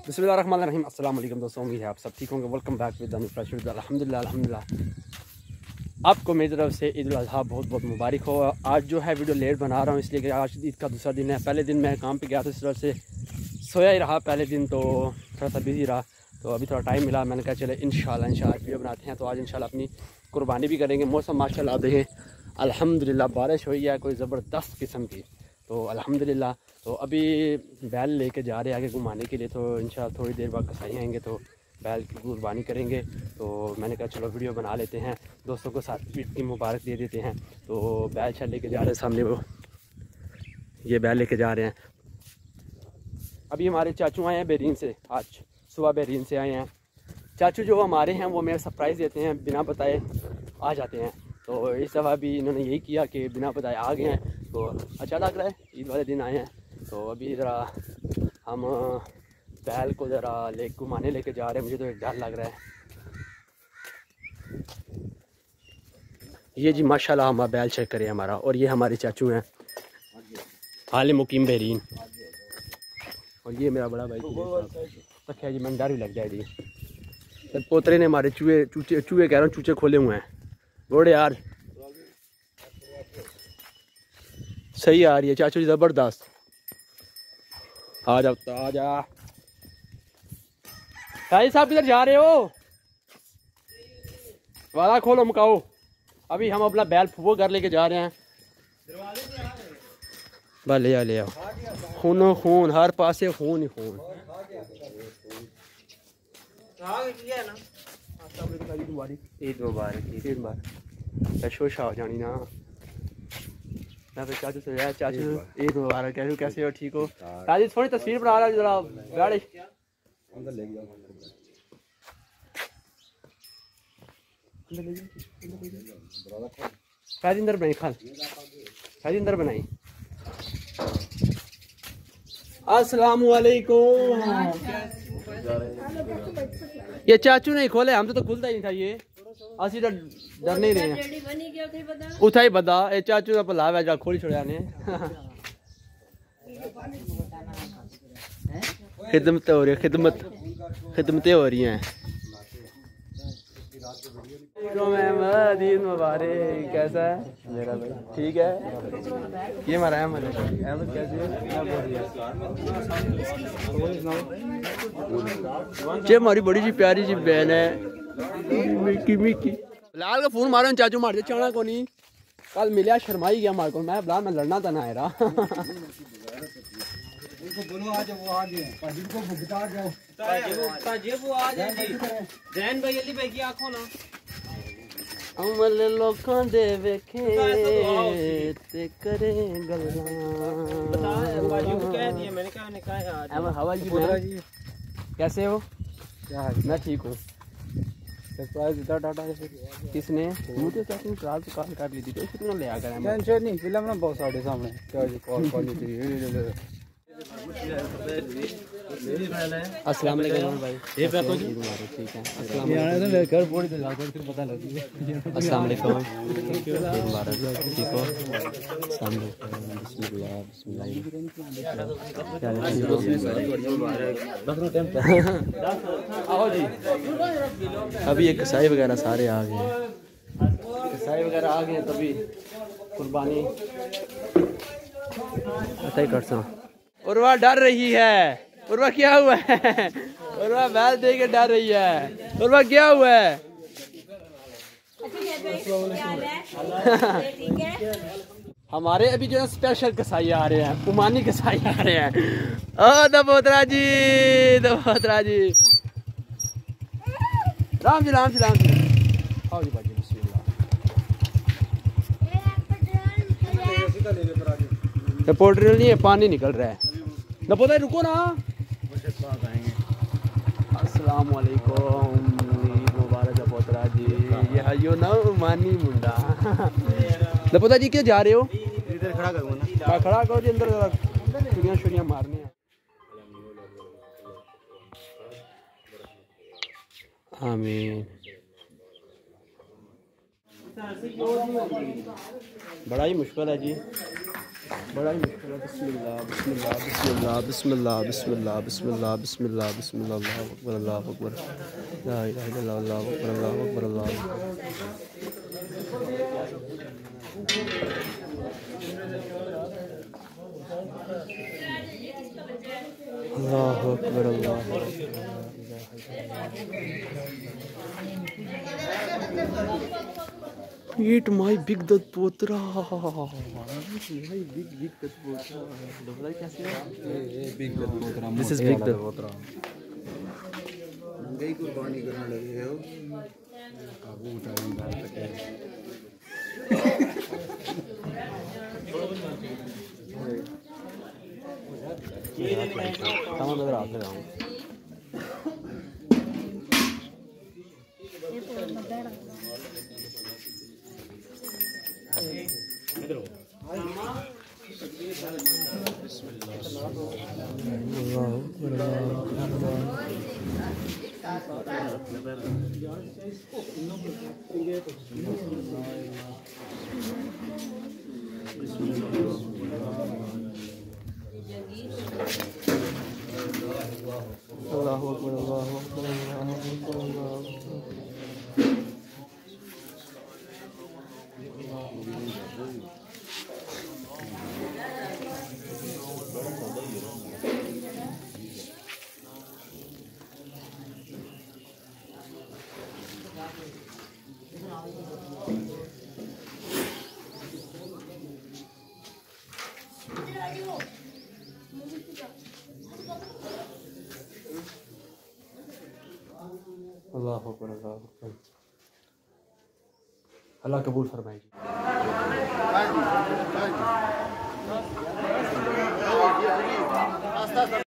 बिस्मिल्लाहिर्रहमानिर्रहीम। अस्सलाम वालेकुम दोस्तों, उम्मीद है आप सब ठीक होंगे। Welcome back with the fresh video. अल्हम्दुलिल्लाह आपको मेरी तरफ से ईद उल अज़हा बहुत बहुत मुबारक हो। आज जो है वीडियो लेट बना रहा हूँ इसलिए कि आज ईद का दूसरा दिन है। पहले दिन मैं काम पे गया था, इस तरह से सोया ही रहा पहले दिन, तो थोड़ा सा बिज़ी रहा। तो अभी थोड़ा टाइम मिला, मैंने कहा चले इंशाल्लाह वीडियो बनाते हैं। तो आज इंशाल्लाह अपनी कुर्बानी भी करेंगे। मौसम माशाल्लाह देखें, अल्हम्दुलिल्लाह बारिश हुई है कोई ज़बरदस्त किस्म की, तो अल्हम्दुलिल्लाह। तो अभी बैल लेके जा रहे हैं आगे घुमाने के लिए, तो इंशाल्लाह थोड़ी देर बाद कसाई आएंगे तो बैल की कुर्बानी करेंगे। तो मैंने कहा चलो वीडियो बना लेते हैं, दोस्तों को साथ ईद की मुबारक दे देते हैं। तो बैल शाल लेके जा रहे हैं, सामने वो ये बैल लेके जा रहे हैं। अभी हमारे चाचू आए हैं बेरीन से, आज सुबह बेरीन से आए हैं। चाचू जो हमारे हैं वो मेरे सरप्राइज़ देते हैं, बिना बताए आ जाते हैं। तो इस दफ़ा भी इन्होंने यही किया कि बिना बताए आ गए हैं, तो अच्छा लग रहा है, ईद वाले दिन आए हैं। तो अभी ज़रा हम बैल को ज़रा घुमाने लेके जा रहे हैं। मुझे तो एक डर लग रहा है। ये जी माशाल्लाह हमारा बैल चेक करें हमारा, और ये हमारे चाचू हैं हाल मुकीम बेरीन, और ये मेरा बड़ा भाई रखा है जी। मैंने डर भी लग जाए जी। तो पोतरे ने हमारे चूहे कह रहा हूँ, चूचे खोले हुए हैं। रोड यार सही आ रही है चाचू जी, ज़बरदस्त। आ जाओ तो आ जा। भाई साहब किधर जा रहे हो? वाला खोलो मुकाओ। अभी हम अपना बैल फुफो घर लेके जा रहे हैं। बस ले आओ। खूनो खून, हर पास से खून ही खून। ईद मुबारक। शोशा हो जानी ना। मैं चाचू से यार, चाचू ईद मुबारक। कैसे हो? ठीक हो? राजी थोड़ी तस्वीर बना रहा जरा गाड़ी। अंदर बनाई खाल, अंदर बनाई। अस्सलाम वालेकुम। ये चाचू नहीं खोले, हम तो खुलता ही नहीं था ये। असि तो डर नहीं रहे हैं। उठा ही बता ये चाचू का भला वैजा खोली छोड़ा ने। खिदमत हो रही है, खिदमतें हो रही हैं। ईद मुबारक। कैसा है मेरा भाई? ठीक है। ये हमारा अहमद कैसे है? ये हमारी बड़ी जी प्यारी जी बहन है मिकी। लाल का फोन मारो, चाचू मार दे चाणा को नहीं। कल मिलिया शर्माई गया हमारे को। मैं बुला, मैं लड़ना था ना रहा। बोलो आज वो आ गए, को भुगता जाओ। वो आ जाए जैन भाई अली भाई की आंखों ना अमल लोगों दे वेखे ते करे गल्ला। मैंने कहा हवा जी कैसे हो? मैं ठीक हूँ। सरप्राइज इतना टाटा किसने? मुझे चाचू ने कॉल कर ली थी, तो कितना ले आ गया। टेंशन नहीं, फिल्म ना बहुत साढ़े सामने कॉल अस्सलाम वालेकुम भाई। ये पे तो ठीक है। अस्सलाम वालेकुम। मेरे घर पूरी तो जाकर फिर पता लगी। अस्सलाम वालेकुम। मुबारक। ठीक हो? सामने बिस्मिल्लाह आओ जी। अभी ये कसाई वगैरह सारे आ गए, तभी कुर्बानी ऐसा ही करता हूँ। उर्वा डर रही है। उर्वा क्या हुआ है? उर्वा बैल देख के डर रही है। उर्वा क्या हुआ है? हमारे अभी जो है स्पेशल कसाई आ रहे हैं, उमानी कसाई आ रहे हैं। ओ दबोतरा जी, दबोतरा जी। राम जी राम जी राम जी। आओ जी बाजी, बिस्मिल्लाह। पोल्ट्री नहीं है, पानी निकल रहा है। दबोतरा रुको ना। अस्सलाम वालेकुम। ईद मुबारक दबोतरा जी। ये हयो ना उमानी मुंडा। दबोतरा जी क्या जा रहे हो? इधर खड़ा करो ना। खड़ा करो जी, अंदर छुरियां मारने हैं। आमीन। बड़ा ही मुश्किल है जी, बड़ा ही मुश्किल है। बिस्मिल्लाह बिस्मिल्लाह बिस्मिल्लाह बिस्मिल्लाह बिस्मिल्लाह बिस्मिल्लाह बिस्मिल्लाह बिस्मिल्लाह अल्लाहु अकबर अल्लाहु अकबर ला इलाहा इल्लल्लाह अल्लाहु अकबर अल्लाहु अकबर अल्लाहु अकबर अल्लाहु Eat my big dad potra. Eat my big dad potra. दोबारा कैसे है? Big dad potra. This is big dad potra. गई कुर्बानी करने लगे हो काबू उठाने डाल सके तमाम नजर आते हैं इधर अल्लाहु अकबर अल्लाहु अकबर अल्लाहु अकबर अल्लाहु अकबर अल्लाहु अकबर अल्लाह कबूल फरमाए।